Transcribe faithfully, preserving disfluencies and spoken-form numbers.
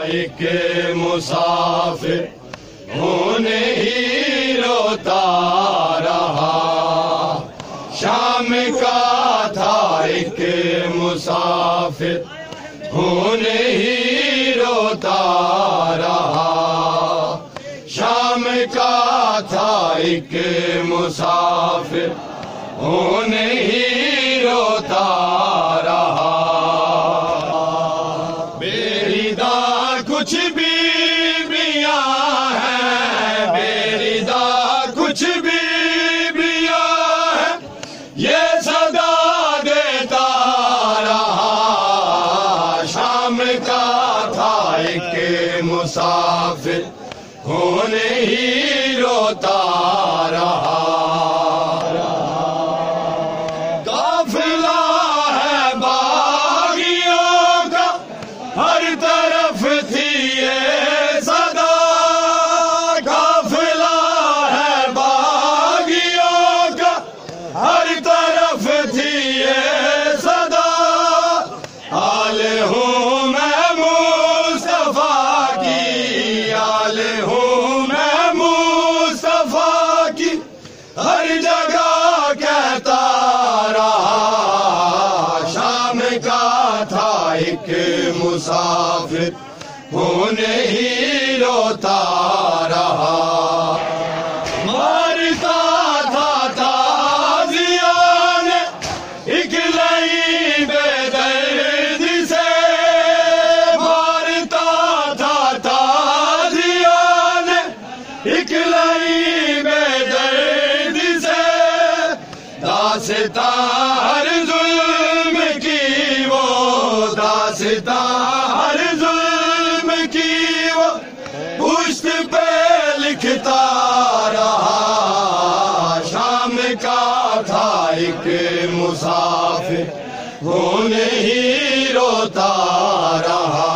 ایک مسافر خون ہی روتا رہا، شام کا تھا ایک مسافر خون ہی روتا رہا، شام کا تھا ایک مسافر خون ہی روتا رہا۔ بیریدہ کچھ بھی مسافر خون ہی روتا رہا، قافلہ ہے باغیوں کا ہر طرف تھی یہ صدا، قافلہ ہے باغیوں کا ہر طرف تھی یہ صدا، حال ہوں میں ہر جگہ کہتا رہا، شام کا تھا ایک مسافر خون ہی روتا رہا، مارتا تھا تازیان ایک لئی بے درد سے، مارتا تھا تازیان ایک لئی بے داستان ہر ظلم کی وہ، داستان ہر ظلم کی وہ پشت پہ لکھتا رہا، شام کا تھا ایک مسافر خون ہی روتا رہا۔